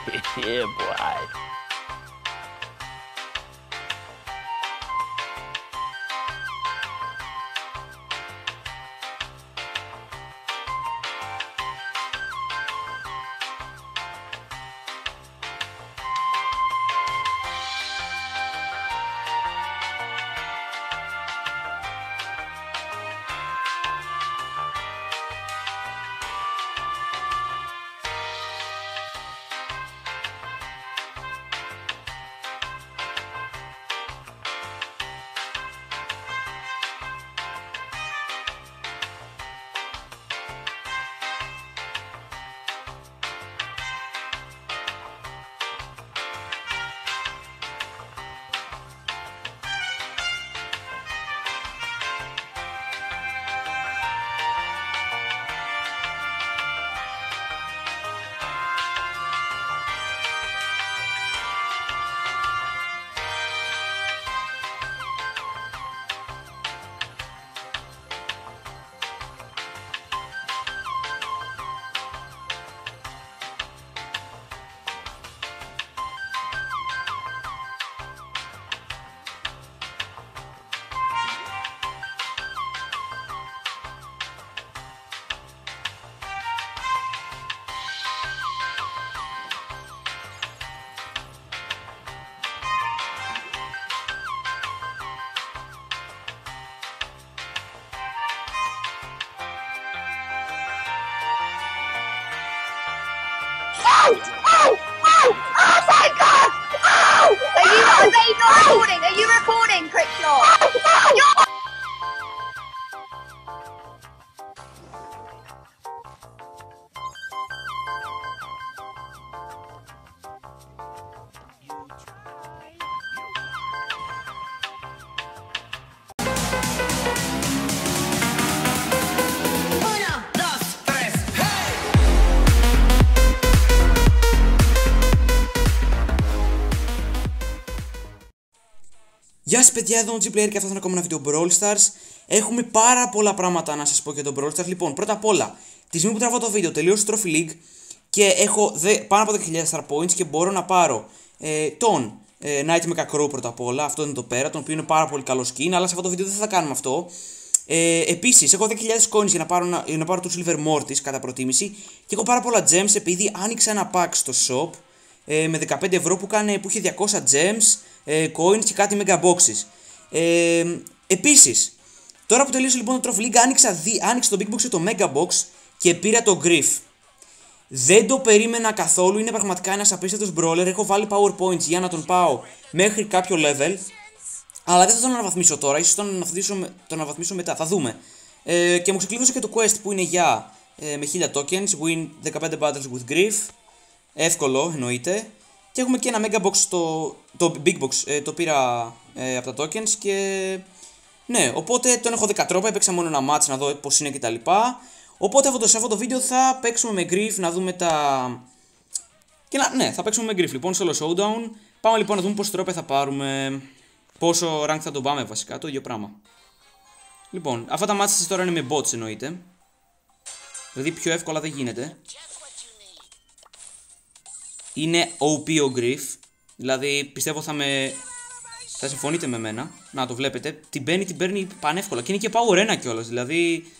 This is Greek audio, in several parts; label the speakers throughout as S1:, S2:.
S1: Yeah, boy.
S2: Oh my god! Oh! Are you not recording? Are you recording, Crickclaw?
S3: Γεια σας παιδιά, εδώ ο G-Player και αυτό είναι ακόμα ένα βίντεο Brawl Stars. Έχουμε πάρα πολλά πράγματα να σας πω για τον Brawl Stars. Λοιπόν, πρώτα απ' όλα, τη στιγμή που τραβάω το βίντεο τελείωσε το Trophy League και έχω πάνω από 10.000 Star Points και μπορώ να πάρω τον Night Mecha Crow πρώτα απ' όλα. Αυτό είναι το πέρα, τον οποίο είναι πάρα πολύ καλό skin, αλλά σε αυτό το βίντεο δεν θα κάνουμε αυτό. Επίσης, έχω 10.000 coins για να πάρω του Silver Mortis κατά προτίμηση και έχω πάρα πολλά gems επειδή άνοιξα ένα pack στο shop με 15 ευρώ που είχε 200 gems, coins και κάτι mega boxes. Επίσης, τώρα που τελείωσε λοιπόν το Trophy League, άνοιξα το Big Box και το Mega Box και πήρα το Griff. Δεν το περίμενα καθόλου, είναι πραγματικά ένας απίστευτος brawler. Έχω βάλει power points για να τον πάω μέχρι κάποιο level, αλλά δεν θα τον αναβαθμίσω τώρα, ίσως τον αναβαθμίσω μετά, θα δούμε. Και μου ξεκλείδωσε και το quest που είναι για με 1000 tokens, win 15 battles with Griff. Εύκολο εννοείται. Και έχουμε και ένα Mega Box, το Big Box, το πήρα από τα tokens και ναι, οπότε τον έχω 10 τρόπα, έπαιξα μόνο ένα match να δω πως είναι κτλ. Οπότε σε αυτό το βίντεο θα παίξουμε με Griff, να δούμε ναι, θα παίξουμε με Griff λοιπόν, solo showdown. Πάμε λοιπόν να δούμε πόσο τρόπα θα πάρουμε, πόσο rank θα τον πάμε βασικά, το ίδιο πράγμα. Λοιπόν, αυτά τα matches τώρα είναι με bots εννοείται. Δηλαδή πιο εύκολα δεν γίνεται. Είναι OP ο Griff, δηλαδή πιστεύω θα συμφωνείτε με μένα. Να το βλέπετε, την παίρνει πανεύκολα και είναι και power 1 κιόλας, δηλαδή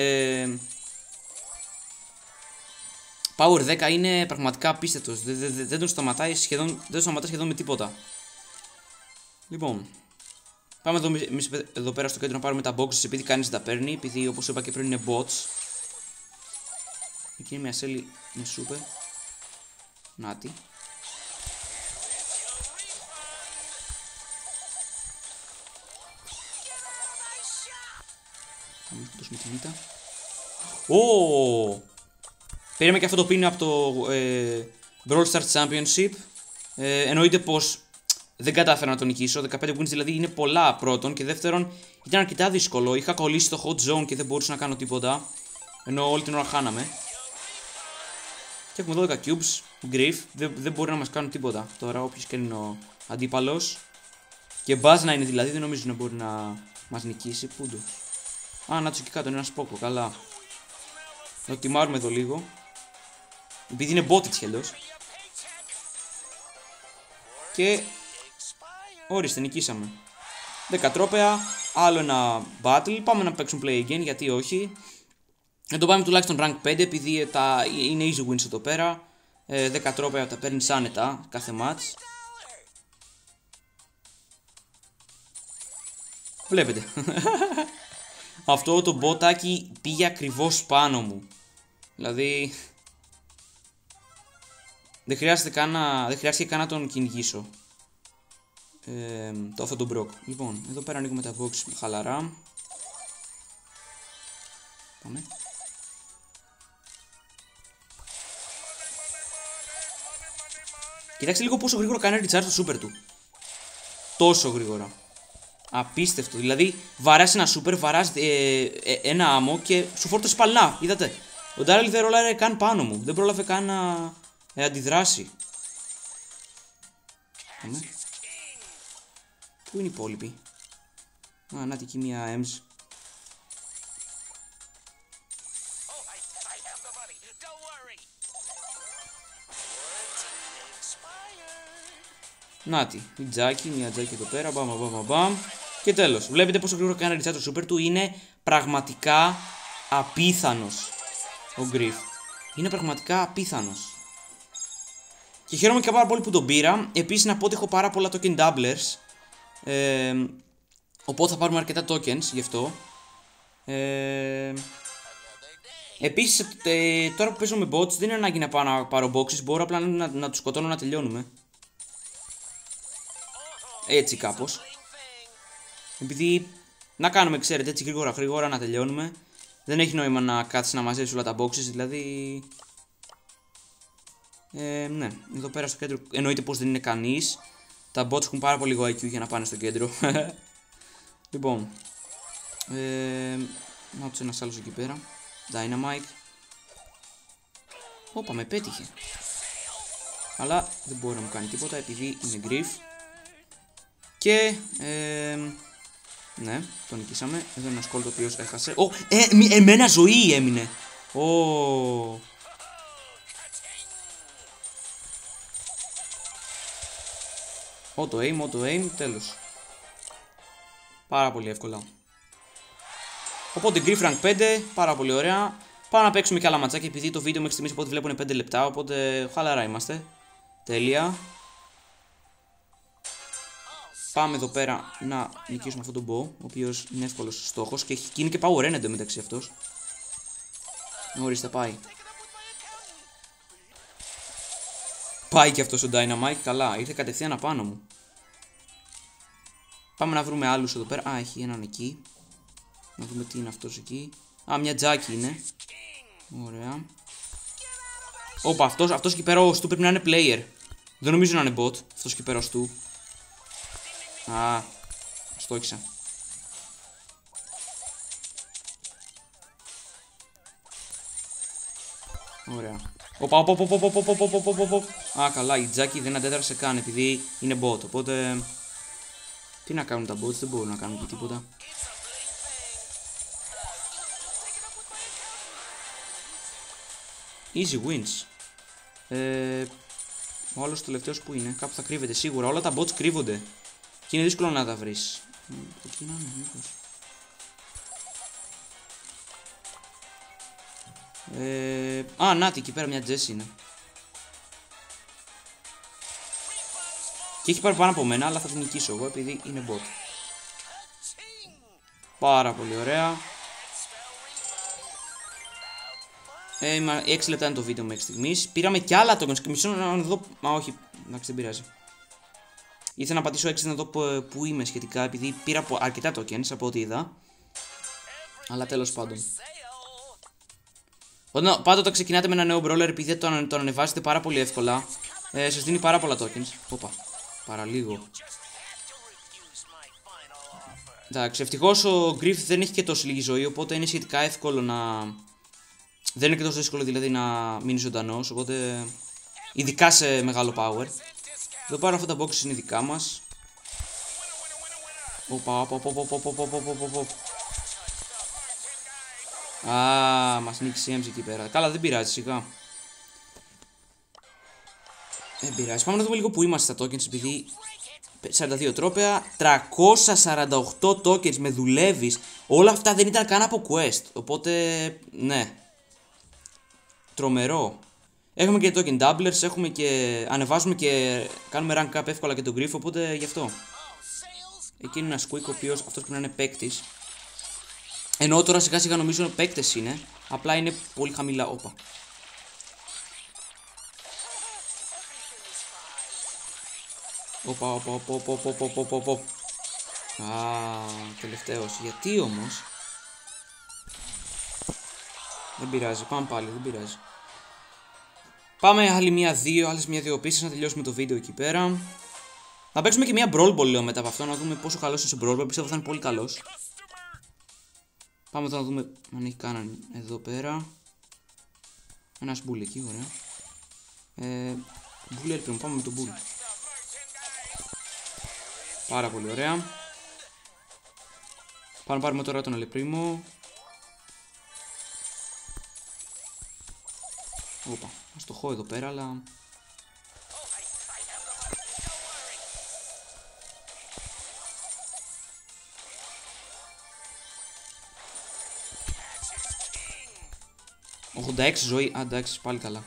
S3: power 10 είναι πραγματικά απίστευτος, δεν τον σταματάει σχεδόν με τίποτα. Λοιπόν, πάμε εδώ πέρα στο κέντρο να πάρουμε τα boxes επειδή κανείς δεν τα παίρνει, επειδή όπως είπα και πριν είναι bots. Εκεί είναι μια σέλη με super. Νάτι. Πάμε να δώσουμε τη β'. Πήραμε και αυτό το πίνο από το Brawl Stars Championship. Εννοείται πως δεν κατάφερα να τον νικήσω. 15 wins δηλαδή είναι πολλά πρώτον. Και δεύτερον ήταν αρκετά δύσκολο. Είχα κολλήσει στο hot zone και δεν μπορούσα να κάνω τίποτα. Ενώ όλη την ώρα χάναμε. Και έχουμε 12 cubes. Griff, δεν μπορεί να μας κάνουν τίποτα. Τώρα όποιος και είναι ο αντίπαλος. Και μπάζ να είναι δηλαδή, δεν νομίζω να μπορεί να μας νικήσει. Πούντο. Α, να τους εκεί κάτω είναι ένα σπόκο, καλά. Θα το τιμάρουμε εδώ λίγο. Επειδή είναι bot έτσι αλλιώς. Και ορίστε, νικήσαμε. 10 τρόπαια, άλλο ένα battle. Πάμε να παίξουμε play again, γιατί όχι. Να το πάμε τουλάχιστον rank 5, επειδή είναι easy wins εδώ πέρα. 10 τρόπαια τα παίρνεις άνετα κάθε match. Βλέπετε. Αυτό το μποτάκι πήγε ακριβώς πάνω μου. Δηλαδή δεν χρειάστηκε καν να τον κυνηγήσω. Αυτό τον Brock. Λοιπόν, εδώ πέρα ανοίγουμε τα box χαλαρά. Πάμε. Κοιτάξτε λίγο πόσο γρήγορα κάνει recharge το super του. Τόσο γρήγορα. Απίστευτο. Δηλαδή βαράς ένα super, βαράς ένα άμμο και σου φόρτωσε παλνά. Είδατε. Ο Daryl δεν ρόλαρε καν πάνω μου. Δεν πρόλαβε καν να αντιδράσει. Πάμε. Πού είναι οι υπόλοιποι? Α, να εκεί μία Ems. Νάτι, μια τζάκι εδώ πέρα, μπαμ. Και τέλος, βλέπετε πόσο γρήγορα κάνει recharge το super του. Είναι πραγματικά απίθανος ο Griff. Είναι πραγματικά απίθανος. Και χαίρομαι και πάρα πολύ που τον πήρα. Επίσης να πω ότι έχω πάρα πολλά token doublers. Οπότε θα πάρουμε αρκετά tokens γι' αυτό. Επίσης τώρα που παίζω με bots δεν είναι ανάγκη να πάω να πάρω boxes. Μπορώ απλά να τους σκοτώνω να τελειώνουμε. Έτσι κάπως. Επειδή να κάνουμε, ξέρετε, έτσι γρήγορα να τελειώνουμε. Δεν έχει νόημα να κάτσεις να μαζέψεις όλα τα boxes, δηλαδή. Ναι, εδώ πέρα στο κέντρο εννοείται πως δεν είναι κανείς. Τα bots έχουν πάρα πολύ IQ για να πάνε στο κέντρο. Λοιπόν, να τους ένας άλλος εκεί πέρα. Dynamite. Όπα, με πέτυχε. Αλλά δεν μπορεί να μου κάνει τίποτα επειδή είναι Griff. Και ναι, τον νικήσαμε. Εδώ είναι ένα σκόλ το οποίο έχασε. Εμένα ζωή έμεινε. Auto aim, τέλος. Πάρα πολύ εύκολα. Οπότε Griff rank 5, πάρα πολύ ωραία. Πάμε να παίξουμε και άλλα ματσάκια επειδή το βίντεο μέχρι στιγμής από ό,τι βλέπω είναι 5 λεπτά. Οπότε χαλαρά είμαστε. Τέλεια. Πάμε εδώ πέρα να νικήσουμε αυτόν τον Bo, ο οποίος είναι εύκολος στόχος και είναι και power end μεταξύ αυτός. Ορίστε, πάει. Πάει και αυτός ο Dynamite, καλά, ήρθε κατευθείαν απάνω μου. Πάμε να βρούμε άλλους εδώ πέρα. Α, έχει έναν εκεί. Να δούμε τι είναι αυτός εκεί. Α, μια τζάκι είναι. Ωραία. Όπα, αυτός εκεί πέρα ο Stu πρέπει να είναι player. Δεν νομίζω να είναι bot, αυτός εκεί πέρα ο Stu. Α, στόχισα. Ωραία. Α, καλά, η Τζάκι δεν αντέδρασε καν επειδή είναι bot. Οπότε τι να κάνουν τα bots, δεν μπορούν να κάνουν και τίποτα. Easy wins. Ο άλλος τελευταίος που είναι, κάπου θα κρύβεται σίγουρα. Όλα τα bots κρύβονται. Και είναι δύσκολο να τα βρεις. Εκεί να είναι, μήπως. Α, νάτι, εκεί πέρα μια Jessie είναι. Και έχει πάρει πάνω από μένα, αλλά θα την νικήσω εγώ επειδή είναι bot. Πάρα πολύ ωραία. 6 λεπτά είναι το βίντεο μέχρι στιγμής. Πήραμε και άλλα tokens. Μισό να δω. Μα όχι, εντάξει, δεν πειράζει. Ήθελα να πατήσω 6 να δω που είμαι σχετικά, επειδή πήρα αρκετά tokens από ό,τι είδα. Αλλά τέλος πάντων. Πάντοτε ξεκινάτε με ένα νέο brawler, επειδή τον ανεβάζετε πάρα πολύ εύκολα. Σας δίνει πάρα πολλά tokens. Όπα, παραλίγο. Εντάξει, ευτυχώς ο Griff δεν έχει και τόσο λίγη ζωή, οπότε είναι σχετικά εύκολο να. Δεν είναι και τόσο δύσκολο δηλαδή να μείνει ζωντανός, οπότε. Ειδικά σε μεγάλο power. Εδώ πέρα αυτά τα boxes είναι δικά μας. Οπα. Α, μας νίξει η Ems εκεί πέρα. Καλά, δεν πειράζει, σιγά. Δεν πειράζει. Πάμε να δούμε λίγο που είμαστε στα tokens, επειδή 42 τρόπαια, 348 tokens με δουλεύεις. Όλα αυτά δεν ήταν καν από quest. Οπότε, ναι. Τρομερό. Έχουμε και token doublers, έχουμε και ανεβάζουμε και κάνουμε rank up εύκολα και τον Griff, οπότε γι' αυτό. Εκεί είναι ένα Squeak ο οποίος αυτός πρέπει να είναι παίκτης. Ενώ τώρα σιγά σιγά νομίζω παίκτες είναι, απλά είναι πολύ χαμηλά. Όπα. Οπα. Α, τελευταίος. Γιατί όμως? Δεν πειράζει, πάμε πάλι, δεν πειράζει. Πάμε άλλες μία-δύο πίσεις να τελειώσουμε το βίντεο εκεί πέρα. Να παίξουμε και μία Brawl Ball λέω μετά από αυτό, να δούμε πόσο καλός είναι σε Brawl Ball. Πιστεύω θα είναι πολύ καλός. Πάμε τώρα να δούμε αν έχει κάναν εδώ πέρα. Ένας Bull εκεί, ωραία. Bull έλπιον, πάμε με τον Bull. Πάρα πολύ ωραία. Πάμε να πάρουμε τώρα τον Αλεπρίμο. Όπα, αστοχώ εδώ πέρα, αλλά... ...86 ζωή, εντάξει, πάλι καλά.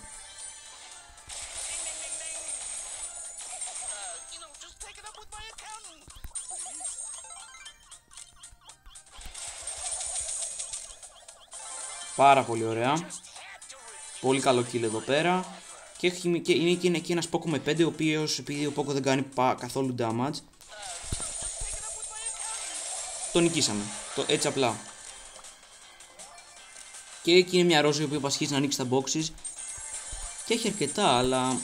S3: Πάρα πολύ ωραία. Πολύ καλό kill εδώ πέρα. Και είναι και ένας Poco με 5, ο οποίος επειδή ο Poco δεν κάνει καθόλου damage, το νικήσαμε. Έτσι απλά. Και εκεί είναι μια Ρόζα η οποία πασχίζει να ανοίξει τα boxes. Και έχει αρκετά, αλλά...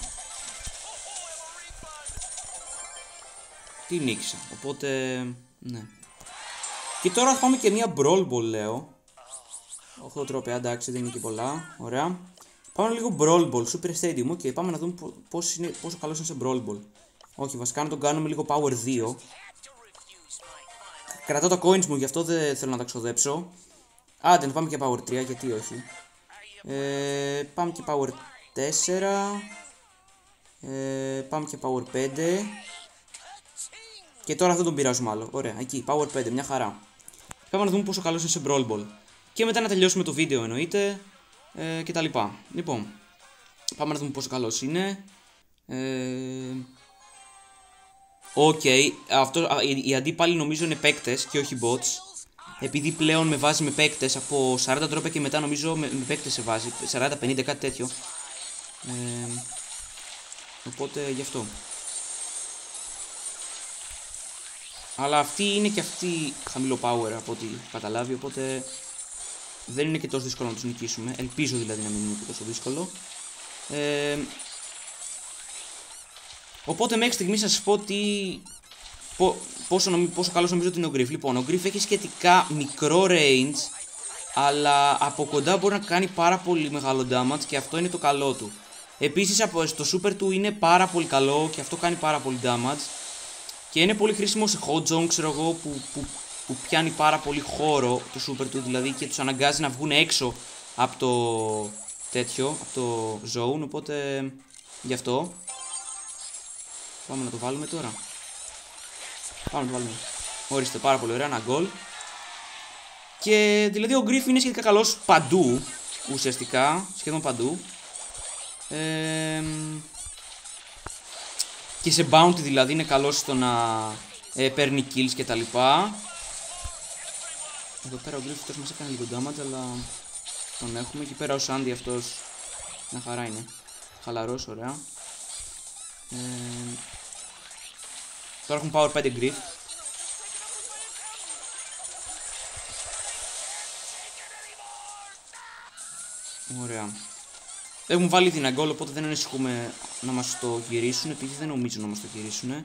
S3: Τι νίκησα. Οπότε... ναι. Και τώρα θα πάμε και μια Brawl Ball λέω. 8 τρόπαια, εντάξει, δεν είναι και πολλά. Ωραία. Πάμε λίγο Brawl Ball, Super Stadium. Και πάμε να δούμε πόσο καλός είναι σε Brawl Ball. Όχι, βασικά να τον κάνουμε λίγο Power 2. Κρατάω τα coins μου, γι' αυτό δεν θέλω να τα ξοδέψω. Άντε, να πάμε και Power 3, γιατί όχι. Πάμε και Power 4. Πάμε και Power 5. Και τώρα δεν τον πειράζουμε άλλο. Ωραία, εκεί, Power 5, μια χαρά. Πάμε να δούμε πόσο καλός είναι σε Brawl Ball. Και μετά να τελειώσουμε το βίντεο εννοείται. Και τα λοιπά. Λοιπόν, πάμε να δούμε πόσο καλός είναι. Οκ, οι αντίπαλοι νομίζω είναι παίκτες και όχι bots. Επειδή πλέον με βάζει με παίκτες από 40 τρόπια και μετά νομίζω με παίκτες σε βάζει 40-50 κάτι τέτοιο. Οπότε γι' αυτό. Αλλά αυτή είναι και αυτή χαμηλό power από ό,τι καταλάβει, οπότε δεν είναι και τόσο δύσκολο να τους νικήσουμε. Ελπίζω δηλαδή να μην είναι και τόσο δύσκολο. Οπότε μέχρι στιγμής σας πω πόσο καλός νομίζω ότι είναι ο Griff. Λοιπόν, ο Griff έχει σχετικά μικρό range, αλλά από κοντά μπορεί να κάνει πάρα πολύ μεγάλο damage και αυτό είναι το καλό του. Επίσης το super του είναι πάρα πολύ καλό και αυτό κάνει πάρα πολύ damage. Και είναι πολύ χρήσιμο σε hot zone, ξέρω εγώ, που πιάνει πάρα πολύ χώρο το super του δηλαδή και τους αναγκάζει να βγουν έξω από το τέτοιο, από το zone, οπότε γι' αυτό. Πάμε να το βάλουμε τώρα. Πάμε να το βάλουμε. Ορίστε, πάρα πολύ ωραία, ένα goal. Και δηλαδή ο Griff είναι σχετικά καλός παντού, ουσιαστικά, σχεδόν παντού. Και σε bounty δηλαδή είναι καλός στο να παίρνει kills και τα λοιπά. Εδώ πέρα ο Griff αυτός μας έκανε λίγο damage, αλλά τον έχουμε. Εκεί πέρα ο Sandy αυτός μια χαρά είναι. Χαλαρός, ωραία. Τώρα έχουμε power 5 Griff. Ωραία. Έχουμε βάλει την αγκόλ, οπότε δεν ανησυχούμε να μας το γυρίσουν. Επίσης δεν νομίζω να μας το γυρίσουν.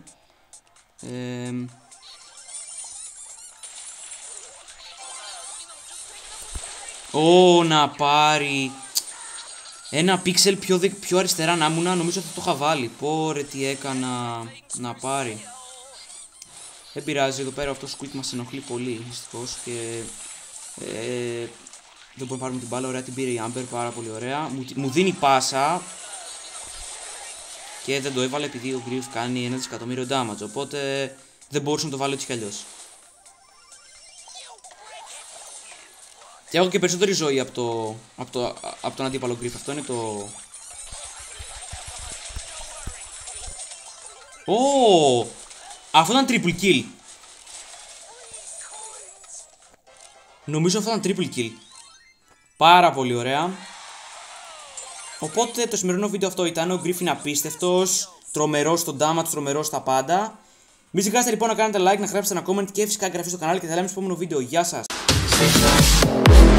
S3: Να πάρει ένα pixel πιο αριστερά να ήμουνα, νομίζω ότι το είχα βάλει. Πόρε τι έκανα να πάρει. Δεν πειράζει, εδώ πέρα αυτό το squeak μας ενοχλεί πολύ δυστυχώς και δεν μπορούμε να πάρουμε την μπάλα. Ωραία, την πήρε η Amber, πάρα πολύ ωραία. Μου δίνει πάσα. Και δεν το έβαλε επειδή ο Griff κάνει 1 δισεκατομμύριο damage. Οπότε δεν μπορούσε να το βάλει έτσι κι αλλιώς. Και έχω και περισσότερη ζωή από τον αντίπαλο Griff. Αυτό είναι το... Ω! Αυτό ήταν triple kill. Νομίζω αυτό ήταν triple kill. Πάρα πολύ ωραία. Οπότε το σημερινό βίντεο αυτό ήταν. Ο Griff είναι απίστευτος, τρομερός στο damage, τρομερός στα πάντα. Μην ξεχάσετε λοιπόν να κάνετε like, να γράψετε ένα comment και φυσικά εγγραφή στο κανάλι και θα λέμε στο επόμενο βίντεο. Γεια σας!